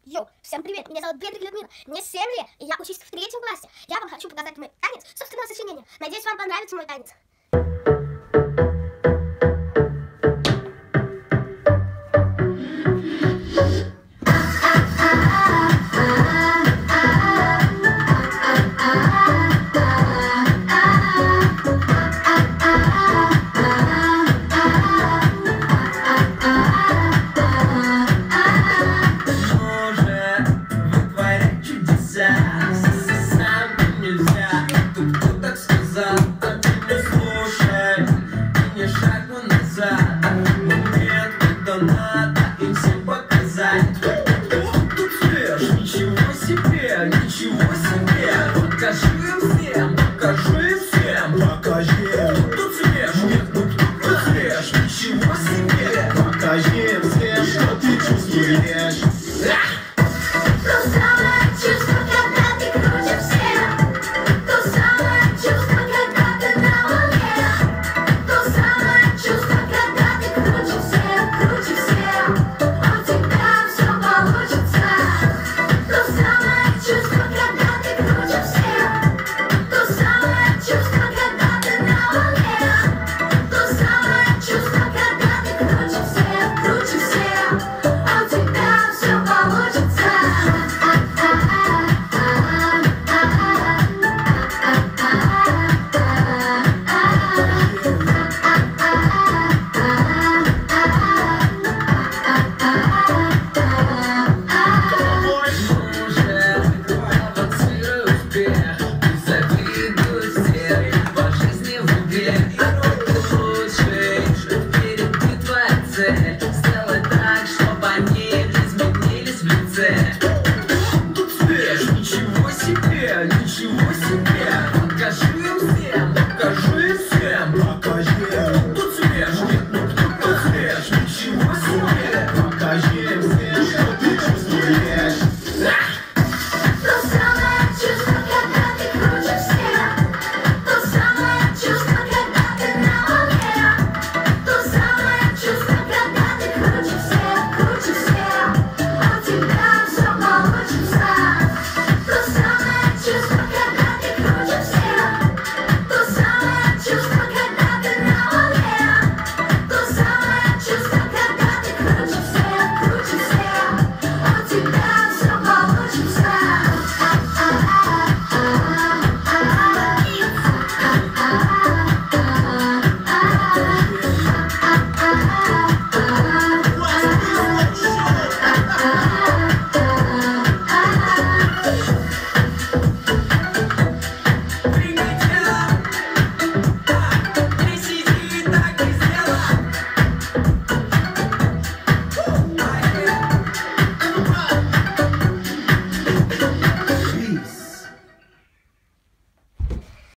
Йоу, всем привет, меня зовут Бедрик Людмила, мне 7 лет, и я учусь в 3 классе. Я вам хочу показать мой танец собственного сочинения. Надеюсь, вам понравится мой танец. Ничего себе, покажи всем, покажи. Тут свеж, нет, ну тут свеж, ничего себе, покажи всем, что ты чувствуешь.